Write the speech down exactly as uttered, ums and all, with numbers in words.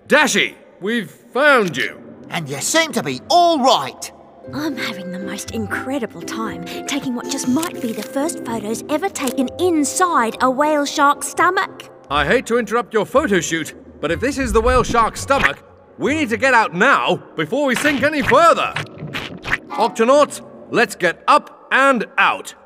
Dashy, we've found you. And you seem to be all right. I'm having the most incredible time taking what just might be the first photos ever taken inside a whale shark's stomach. I hate to interrupt your photo shoot, but if this is the whale shark's stomach, we need to get out now before we sink any further. Octonauts, let's get up and out.